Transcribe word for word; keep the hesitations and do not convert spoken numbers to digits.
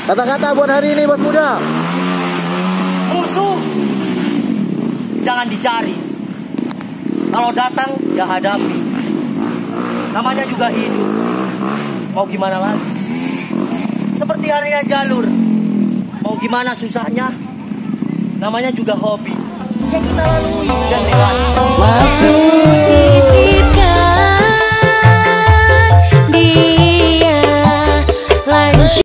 Kata-kata buat hari ini bos muda. Musuh jangan dicari. Kalau datang ya hadapi. Namanya juga hidup. Mau gimana lagi? Seperti halnya jalur. Mau gimana susahnya? Namanya juga hobi. Ya kita lalui dan lewati.